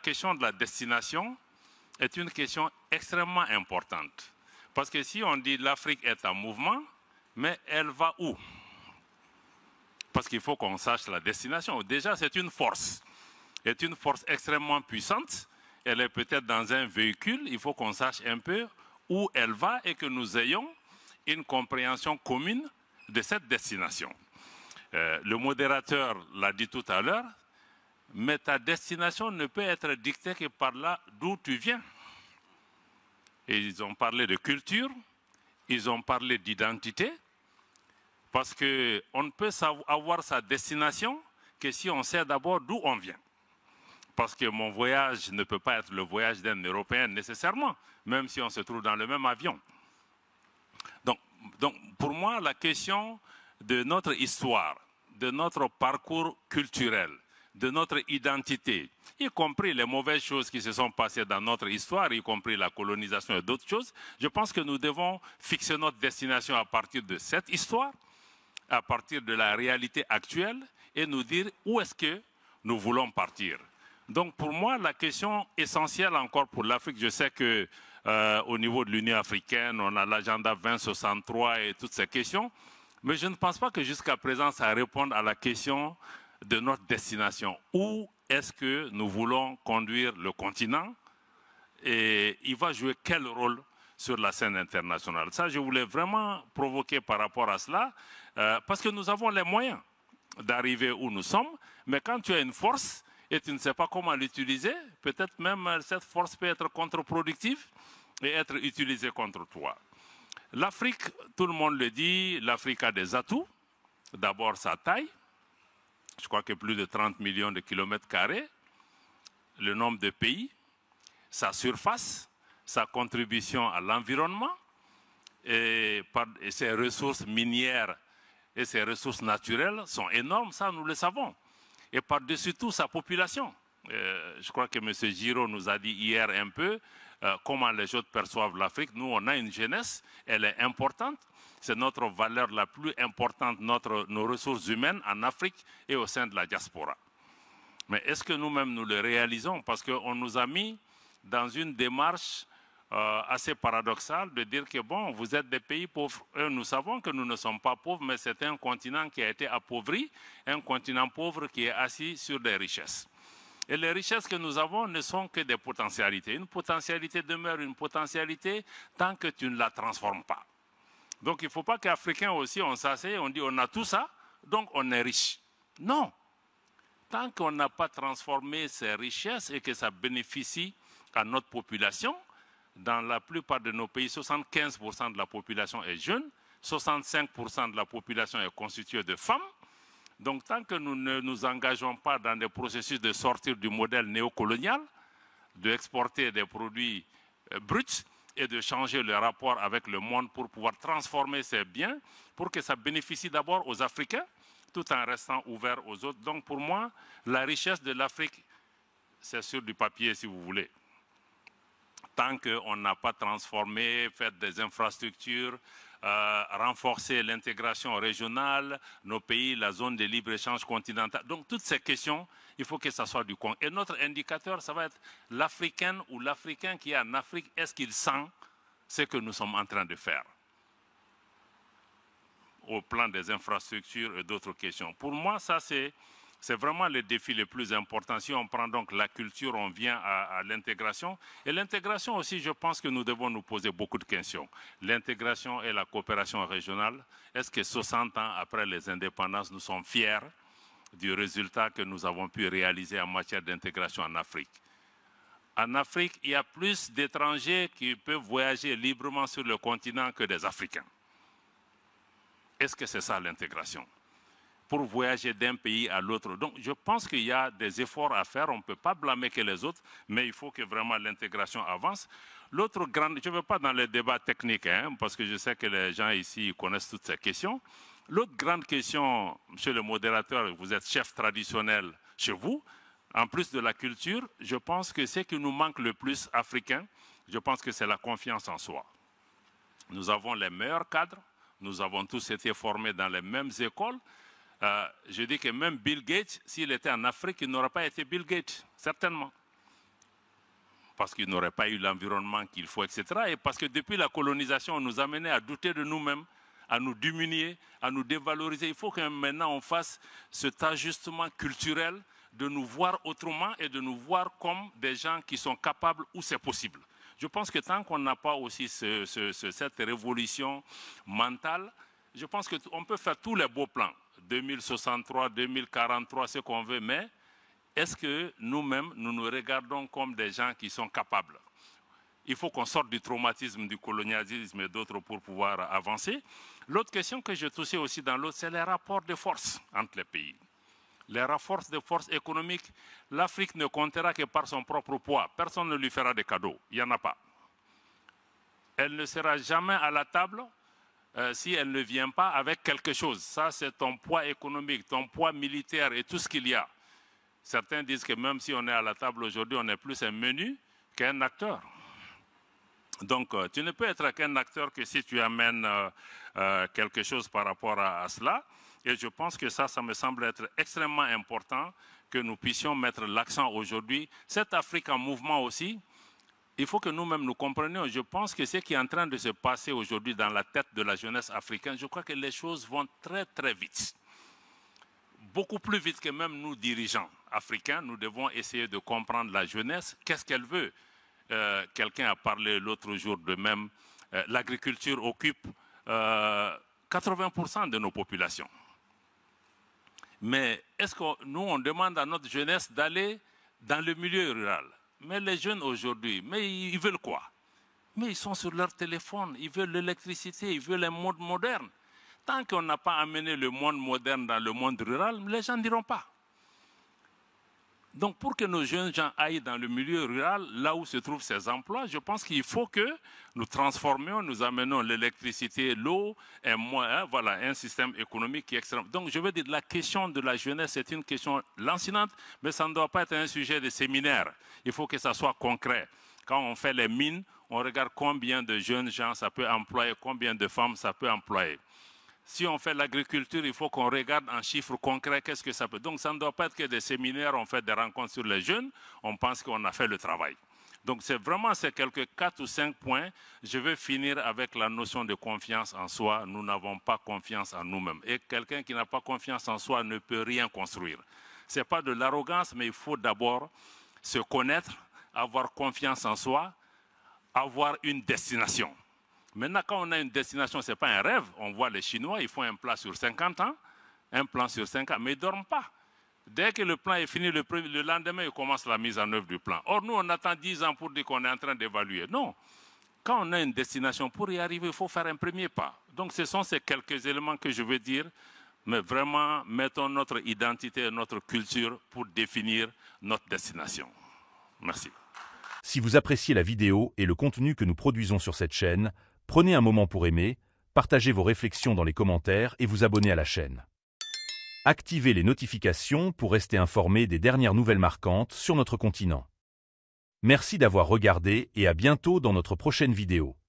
question de la destination est une question extrêmement importante. Parce que si on dit l'Afrique est en mouvement, mais elle va où? Parce qu'il faut qu'on sache la destination. Déjà, c'est une force. C'est une force extrêmement puissante. Elle est peut-être dans un véhicule. Il faut qu'on sache un peu où elle va et que nous ayons une compréhension commune de cette destination. Le modérateur l'a dit tout à l'heure, mais ta destination ne peut être dictée que par là d'où tu viens. Et ils ont parlé de culture, ils ont parlé d'identité, parce qu'on ne peut avoir sa destination que si on sait d'abord d'où on vient. Parce que mon voyage ne peut pas être le voyage d'un Européen nécessairement, même si on se trouve dans le même avion. Donc pour moi, la question de notre histoire, de notre parcours culturel, de notre identité, y compris les mauvaises choses qui se sont passées dans notre histoire, y compris la colonisation et d'autres choses, je pense que nous devons fixer notre destination à partir de cette histoire, à partir de la réalité actuelle, et nous dire où est-ce que nous voulons partir. Donc pour moi, la question essentielle encore pour l'Afrique, je sais que au niveau de l'Union africaine, on a l'agenda 2063 et toutes ces questions, mais je ne pense pas que jusqu'à présent, ça réponde à la question de notre destination. Où est-ce que nous voulons conduire le continent et il va jouer quel rôle sur la scène internationale? Ça, je voulais vraiment provoquer par rapport à cela, parce que nous avons les moyens d'arriver où nous sommes, mais quand tu as une force et tu ne sais pas comment l'utiliser, peut-être même cette force peut être contre-productive et être utilisée contre toi. L'Afrique, tout le monde le dit, l'Afrique a des atouts. D'abord sa taille, je crois que plus de 30 millions de kilomètres carrés, le nombre de pays, sa surface, sa contribution à l'environnement et ses ressources minières et ses ressources naturelles sont énormes, ça nous le savons. Et par-dessus tout, sa population. Je crois que M. Giraud nous a dit hier un peu comment les autres perçoivent l'Afrique. Nous, on a une jeunesse, elle est importante. C'est notre valeur la plus importante, nos ressources humaines en Afrique et au sein de la diaspora. Mais est-ce que nous-mêmes nous le réalisons? Parce qu'on nous a mis dans une démarche assez paradoxale de dire que bon, vous êtes des pays pauvres. Nous savons que nous ne sommes pas pauvres, mais c'est un continent qui a été appauvri, un continent pauvre qui est assis sur des richesses. Et les richesses que nous avons ne sont que des potentialités. Une potentialité demeure une potentialité tant que tu ne la transformes pas. Donc il ne faut pas qu'Africains aussi, on s'assied, on dit on a tout ça, donc on est riche. Non. Tant qu'on n'a pas transformé ces richesses et que ça bénéficie à notre population, dans la plupart de nos pays, 75% de la population est jeune, 65% de la population est constituée de femmes. Donc tant que nous ne nous engageons pas dans des processus de sortir du modèle néocolonial, d'exporter des produits bruts et de changer le rapport avec le monde pour pouvoir transformer ces biens, pour que ça bénéficie d'abord aux Africains, tout en restant ouvert aux autres. Donc pour moi, la richesse de l'Afrique, c'est sur du papier si vous voulez. Tant qu'on n'a pas transformé, fait des infrastructures, renforcer l'intégration régionale, nos pays, la zone de libre-échange continentale. Donc toutes ces questions, il faut que ça soit du compte. Et notre indicateur, ça va être l'Africaine ou l'Africain qui est en Afrique, est-ce qu'il sent ce que nous sommes en train de faire au plan des infrastructures et d'autres questions. Pour moi, ça c'est vraiment le défi le plus important. Si on prend donc la culture, on vient à l'intégration. Et l'intégration aussi, je pense que nous devons nous poser beaucoup de questions. L'intégration et la coopération régionale, est-ce que 60 ans après les indépendances, nous sommes fiers du résultat que nous avons pu réaliser en matière d'intégration en Afrique? En Afrique, il y a plus d'étrangers qui peuvent voyager librement sur le continent que des Africains. Est-ce que c'est ça l'intégration? Pour voyager d'un pays à l'autre. Donc je pense qu'il y a des efforts à faire, on ne peut pas blâmer que les autres, mais il faut que vraiment l'intégration avance. L'autre grande, je ne veux pas dans les débats techniques, parce que je sais que les gens ici connaissent toutes ces questions. L'autre grande question, monsieur le modérateur, vous êtes chef traditionnel chez vous, en plus de la culture, je pense que ce qui nous manque le plus africain, je pense que c'est la confiance en soi. Nous avons les meilleurs cadres, nous avons tous été formés dans les mêmes écoles. Je dis que même Bill Gates, s'il était en Afrique, il n'aurait pas été Bill Gates, certainement. parce qu'il n'aurait pas eu l'environnement qu'il faut, etc. Et parce que depuis la colonisation, on nous a menés à douter de nous-mêmes, à nous diminuer, à nous dévaloriser. Il faut que maintenant on fasse cet ajustement culturel de nous voir autrement et de nous voir comme des gens qui sont capables où c'est possible. Je pense que tant qu'on n'a pas aussi cette révolution mentale, je pense qu'on peut faire tous les beaux plans, 2063, 2043, ce qu'on veut, mais est-ce que nous-mêmes, nous nous regardons comme des gens qui sont capables? Il faut qu'on sorte du traumatisme, du colonialisme et d'autres pour pouvoir avancer. L'autre question que je touchais aussi dans l'autre, c'est les rapports de force entre les pays. Les rapports de force économique, l'Afrique ne comptera que par son propre poids. Personne ne lui fera des cadeaux. Il n'y en a pas. Elle ne sera jamais à la table si elle ne vient pas avec quelque chose. Ça, c'est ton poids économique, ton poids militaire et tout ce qu'il y a. Certains disent que même si on est à la table aujourd'hui, on est plus un menu qu'un acteur. Donc, tu ne peux être qu'un acteur que si tu amènes quelque chose par rapport à cela. Et je pense que ça me semble être extrêmement important que nous puissions mettre l'accent aujourd'hui. Cette Afrique en mouvement aussi, il faut que nous-mêmes nous comprenions. Je pense que ce qui est en train de se passer aujourd'hui dans la tête de la jeunesse africaine, je crois que les choses vont très, très vite. Beaucoup plus vite que même nous, dirigeants africains, nous devons essayer de comprendre la jeunesse. Qu'est-ce qu'elle veut? Quelqu'un a parlé l'autre jour de même, l'agriculture occupe 80% de nos populations. Mais est-ce que nous, on demande à notre jeunesse d'aller dans le milieu rural? Mais les jeunes aujourd'hui, mais ils veulent quoi? Mais ils sont sur leur téléphone, ils veulent l'électricité, ils veulent un monde moderne. Tant qu'on n'a pas amené le monde moderne dans le monde rural, les gens n'iront pas. Donc pour que nos jeunes gens aillent dans le milieu rural, là où se trouvent ces emplois, je pense qu'il faut que nous transformions, nous amenons l'électricité, l'eau, voilà, un système économique qui est extrêmement... Donc je veux dire, la question de la jeunesse, c'est une question lancinante, mais ça ne doit pas être un sujet de séminaire. Il faut que ça soit concret. Quand on fait les mines, on regarde combien de jeunes gens ça peut employer, combien de femmes ça peut employer. Si on fait l'agriculture, il faut qu'on regarde en chiffres concrets qu'est-ce que ça peut. Donc ça ne doit pas être que des séminaires, on fait des rencontres sur les jeunes, on pense qu'on a fait le travail. Donc c'est vraiment ces quelques 4 ou 5 points. Je vais finir avec la notion de confiance en soi. Nous n'avons pas confiance en nous-mêmes. Et quelqu'un qui n'a pas confiance en soi ne peut rien construire. Ce n'est pas de l'arrogance, mais il faut d'abord se connaître, avoir confiance en soi, avoir une destination. Maintenant, quand on a une destination, ce n'est pas un rêve. On voit les Chinois, ils font un plan sur 50 ans, un plan sur 5 ans, mais ils ne dorment pas. Dès que le plan est fini, le lendemain, ils commencent la mise en œuvre du plan. Or, nous, on attend 10 ans pour dire qu'on est en train d'évaluer. Non. Quand on a une destination, pour y arriver, il faut faire un premier pas. Donc, ce sont ces quelques éléments que je veux dire, mais vraiment, mettons notre identité et notre culture pour définir notre destination. Merci. Si vous appréciez la vidéo et le contenu que nous produisons sur cette chaîne, prenez un moment pour aimer, partagez vos réflexions dans les commentaires et vous abonner à la chaîne. Activez les notifications pour rester informé des dernières nouvelles marquantes sur notre continent. Merci d'avoir regardé et à bientôt dans notre prochaine vidéo.